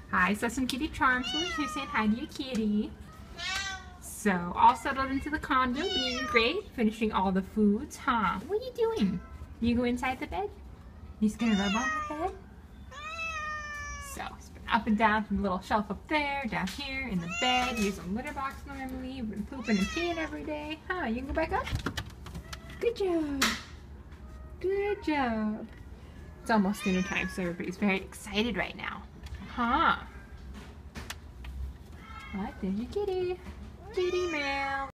Hi, so some kitty charms. Who's saying hi to your kitty? So, all settled into the condo, being great, finishing all the foods, huh? What are you doing? You go inside the bed? You just gonna rub on the bed? So, spin up and down from the little shelf up there, down here, in the bed, use a litter box normally, you've been pooping and peeing every day. Huh, you can go back up? Good job. Good job. It's almost dinner time, so everybody's very excited right now. Huh? What? There's your kitty. Kitty meow.